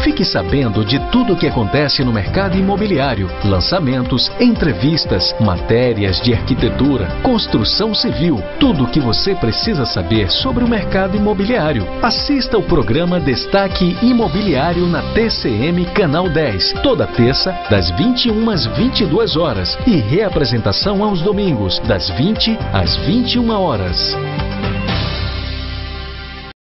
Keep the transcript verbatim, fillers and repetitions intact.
Fique sabendo de tudo o que acontece no mercado imobiliário, lançamentos, entrevistas, matérias de arquitetura, construção civil, tudo o que você precisa saber sobre o mercado imobiliário. Assista ao programa Destaque Imobiliário na T C M Canal dez, toda terça, das vinte e uma às vinte e duas horas, e reapresentação aos domingos, das vinte às vinte e uma horas.